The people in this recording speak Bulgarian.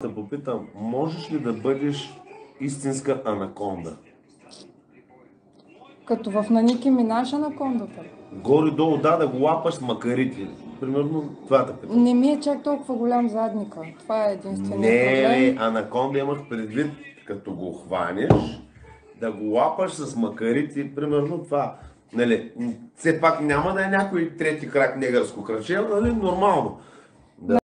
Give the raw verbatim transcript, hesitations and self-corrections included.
те попитам, можеш ли да бъдеш истинска анаконда? Като в на Ники Минаж анакондата. Горе-долу да, да го лапаш с макарите. Примерно това те питам. Не ми е чак толкова голям задника. Това е единственият Не, проблем. анаконда имах предвид, като го хванеш, да го лапаш с макарите, примерно това. Нали, все пак няма да е някой трети крак негърско кръче, нали, нормално.